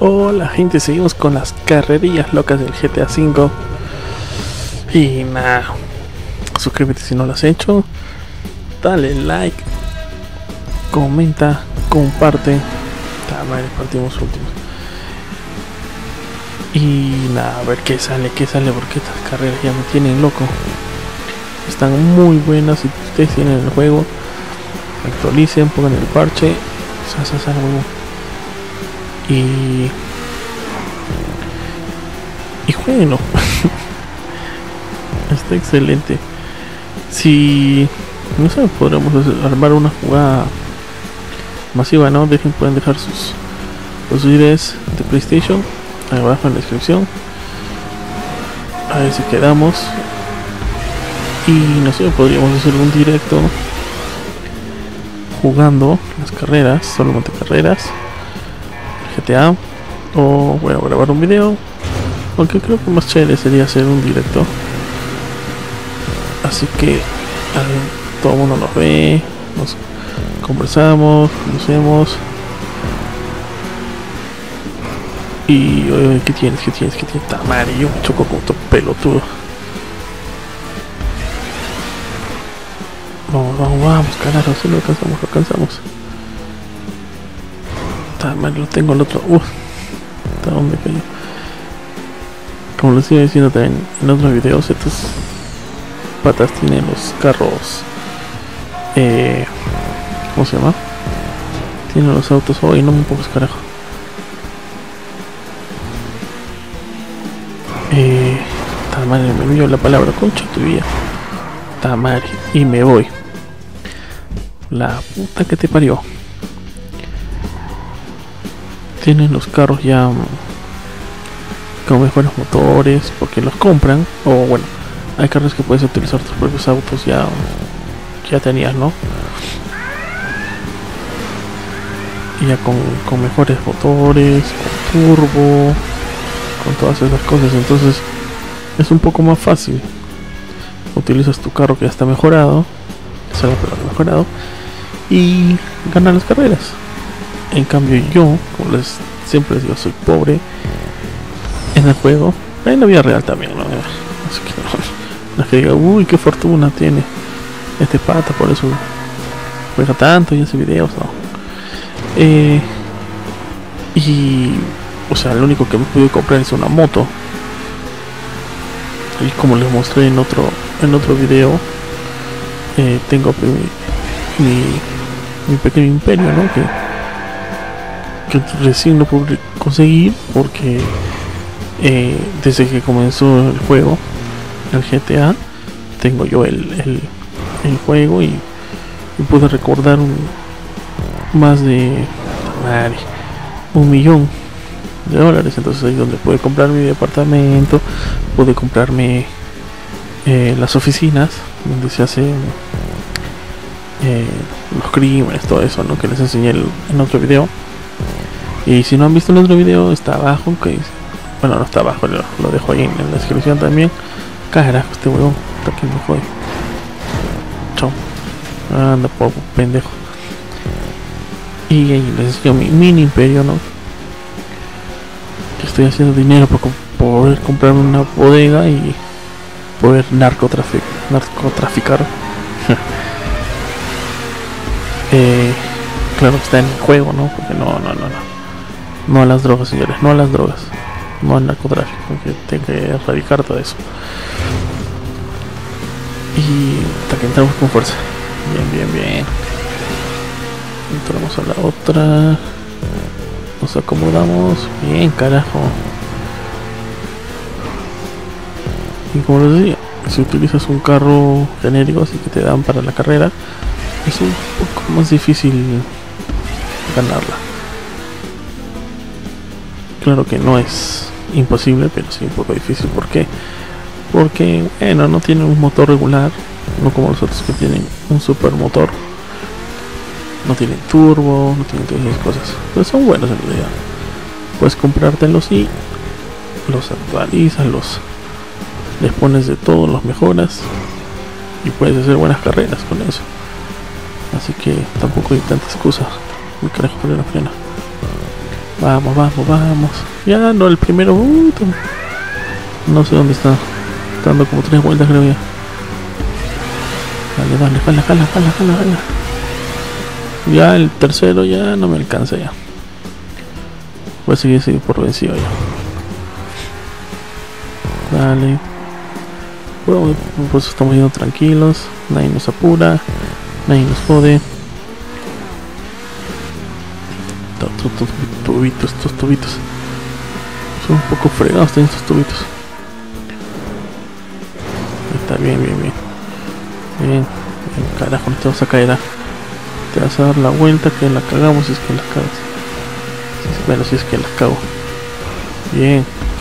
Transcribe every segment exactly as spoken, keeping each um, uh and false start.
Hola gente, seguimos con las carrerillas locas del G T A cinco. Y nada, suscríbete si no lo has hecho, dale like, comenta, comparte. Madre, partimos últimos. Y nada, a ver qué sale, qué sale, porque estas carreras ya me tienen loco. Están muy buenas. Si ustedes tienen el juego, actualicen, pongan el parche, sa, sa, sa, huevo. Y y jueguenlo. Está excelente. Si no sé, podremos armar una jugada masiva, ¿no? Dejen, pueden dejar sus sus I Ds de PlayStation ahí abajo en la descripción. A ver si quedamos. Y no sé, podríamos hacer un directo jugando las carreras, solamente carreras G T A, o voy a grabar un video, aunque creo que más chévere sería hacer un directo. Así que a ver, todo el mundo nos ve, nos conversamos, nos vemos. Y oye, ¿qué tienes? ¿Qué tienes? ¿Qué tienes? Tamari, yo me choco con tu pelotudo. Vamos, vamos, vamos, carajo, si lo alcanzamos, lo alcanzamos. Tamari, lo tengo el otro. Uh, ¿hasta dónde cayó? Como les iba diciendo también en otros videos, estos patas tienen los carros. Eh, ¿Cómo se llama? Tienen los autos. Hoy no me pongas carajo. Eh, Tamari, me envió la palabra concha tu vida. Tamari, y me voy. La puta que te parió. Tienen los carros ya con mejores motores porque los compran, o bueno, hay carros que puedes utilizar tus propios autos ya ya tenías, ¿no? Y ya con, con mejores motores, con turbo, con todas esas cosas. Entonces es un poco más fácil. Utilizas tu carro que ya está mejorado, sale pero mejorado, y ganas las carreras. En cambio yo, como les siempre les digo, soy pobre en el juego, en la vida real también, ¿no? Así que no, no es que diga, uy, qué fortuna tiene este pata, por eso juega tanto y hace videos, no. Eh, y, o sea, lo único que me pude comprar es una moto. Y como les mostré en otro en otro video, eh, tengo mi, mi, mi pequeño imperio, ¿no? Que, que recién lo pude conseguir porque eh, desde que comenzó el juego, el G T A, tengo yo el, el, el juego y, y pude recordar un, más de madre, un millón de dólares. Entonces ahí es donde pude comprar mi departamento, pude comprarme eh, las oficinas donde se hacen eh, los crímenes, todo eso, ¿no? Que les enseñé el, en otro video. Y si no han visto el otro video, está abajo, que bueno, no está abajo, lo, lo dejo ahí en, en la descripción también. Carajo, este huevón, hasta que me jode. Chao. Anda, por pendejo. Y ahí les enseño mi mini imperio, ¿no? Que estoy haciendo dinero para poder comprarme una bodega y poder narcotrafic narcotraficar. eh, claro que está en el juego, ¿no? Porque no, no, no, no. No a las drogas, señores, no a las drogas. No al narcotráfico, porque tengo que erradicar todo eso. Y hasta que entramos con fuerza. Bien, bien, bien. Entramos a la otra. Nos acomodamos. Bien, carajo. Y como les decía, si utilizas un carro genérico, así que te dan para la carrera, es un poco más difícil ganarla. Claro que no es imposible, pero sí un poco difícil. ¿Por qué? Porque, bueno, no tiene un motor regular, no como los otros que tienen un super motor. No tienen turbo, no tienen todas esas cosas, pero son buenos en realidad. Puedes comprártelos y los actualizas, los les pones de todo, los mejoras y puedes hacer buenas carreras con eso. Así que tampoco hay tanta excusa. Mi carajo, frena, frena. Vamos, vamos, vamos. Ya no, el primero. Uh, no sé dónde está. Está dando como tres vueltas, creo ya. Dale, dale, jala, jala, jala, jala, jala. Ya el tercero ya no me alcanza ya. Voy a seguir, seguir por vencido ya. Dale. Bueno, pues estamos yendo tranquilos. Nadie nos apura. Nadie nos jode. Estos tubitos, estos tubitos. Son un poco fregados también estos tubitos. Está bien, bien, bien. Bien, bien, carajo, no te vas a caer. ¿Ah? Te vas a dar la vuelta que la cagamos si es que las cagas. Bueno, si es que las cago. Bien.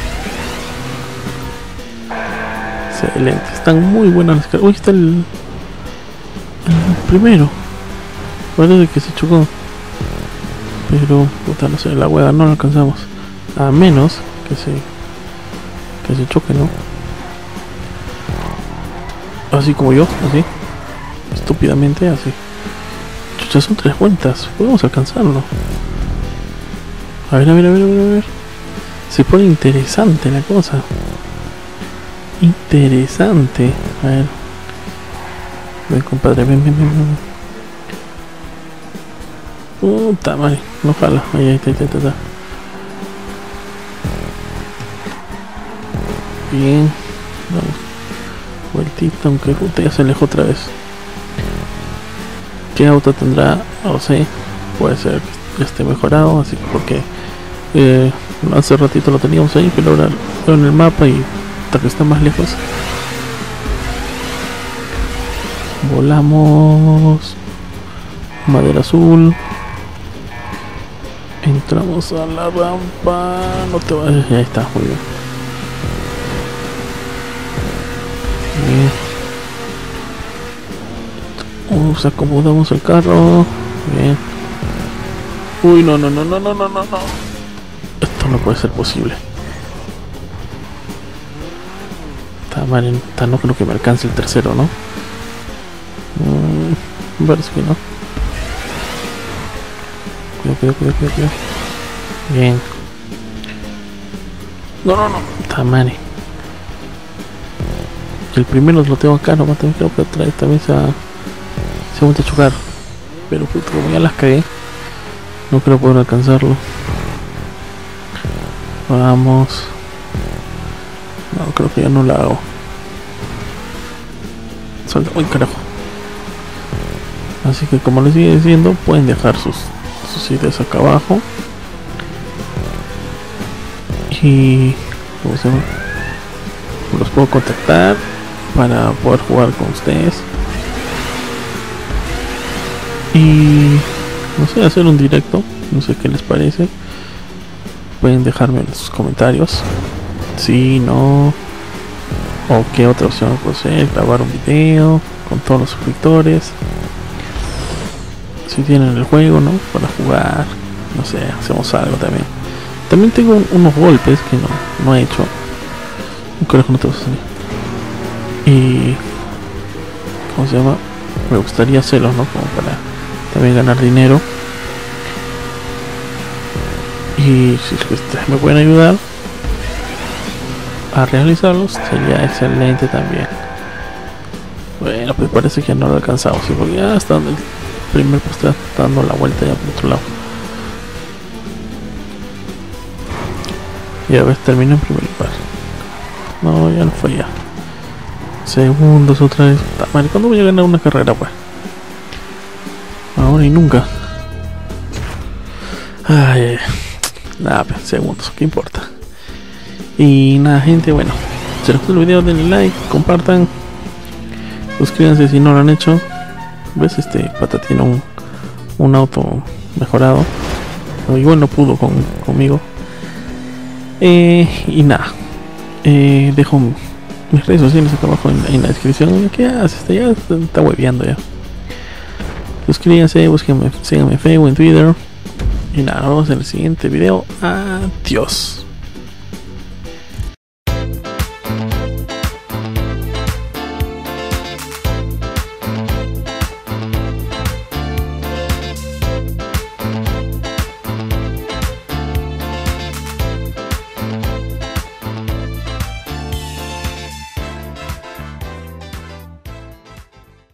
Excelente. Están muy buenas las cargas. Uy, está el, el primero. Parece que se chocó. Pero, puta, no sé, la hueá no la alcanzamos. A menos que se que se choque, ¿no? Así como yo, así. Estúpidamente, así. Chucha, son tres vueltas. Podemos alcanzarlo. A ver, a ver, a ver, a ver, a ver. Se pone interesante la cosa. Interesante. A ver. Ven, compadre, ven, ven, ven, ven. Puta madre, no jala. Ahí, ahí, ahí, ahí, ahí. Bien. Vamos. Vueltita, aunque puta ya se alejó otra vez. ¿Qué auto tendrá? No sé. Puede ser que ya esté mejorado, así porque eh, hace ratito lo teníamos ahí, pero ahora veo en el mapa y hasta que está más lejos. Volamos. Madera azul. Entramos a la rampa. No te vayas. Ahí está, muy bien. Bien. Uh, acomodamos el carro. Bien. Uy, no, no, no, no, no, no, no, no. Esto no puede ser posible. Está mal, está, no creo que me alcance el tercero, ¿no? Mm, parece que no. Cuidado, cuidado, cuidado, cuidado, cuidado. Bien. No, no, no. Está mal. El primero lo tengo acá, nomás también creo que otra vez también se va, se va a chocar. Pero puto, como ya las cagué, no creo poder alcanzarlo. Vamos. No, creo que ya no la hago. Salta. Uy, carajo. Así que como les sigue diciendo, pueden dejar sus, sus ideas acá abajo. Y ¿cómo se llama? Los puedo contactar para poder jugar con ustedes. Y no sé, hacer un directo. No sé qué les parece. Pueden dejarme en sus comentarios si, no, o qué otra opción puede ser. Grabar un video con todos los suscriptores. Si tienen el juego, ¿no? Para jugar. No sé, hacemos algo también. También tengo un, unos golpes que no, no he hecho. Un carajo, no te vas a salir. Y ¿cómo se llama? Me gustaría hacerlos, ¿no? Como para también ganar dinero. Y si ustedes me pueden ayudar a realizarlos, sería excelente también. Bueno, pues parece que no lo alcanzamos, ¿sí? Porque ya está dando el primer puesto, está dando la vuelta ya por otro lado. Y a ver, termino en primer lugar. No, ya no fue ya. Segundos otra vez. Madre, ¿cuándo voy a ganar una carrera, pues? Ahora y nunca. Ay, nada, pues, segundos, ¿qué importa? Y nada, gente, bueno, si les gustó el video, denle like, compartan, suscríbanse si no lo han hecho. ¿Ves? Este pata tiene un, un auto mejorado. Igual no pudo con, conmigo. Eh, y nada, eh, dejo mis redes sociales acá abajo en, en la descripción. ¿Qué haces? Ya está hueveando ya. Suscríbanse, búsquenme, síganme en Facebook, en Twitter. Y nada, nos vemos en el siguiente video. Adiós.